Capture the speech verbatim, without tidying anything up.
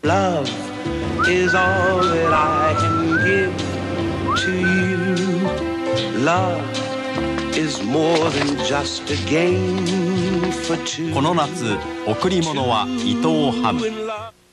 Love is all that I can give to you. Love is more than just a game for two. この夏贈り物は伊藤ハム。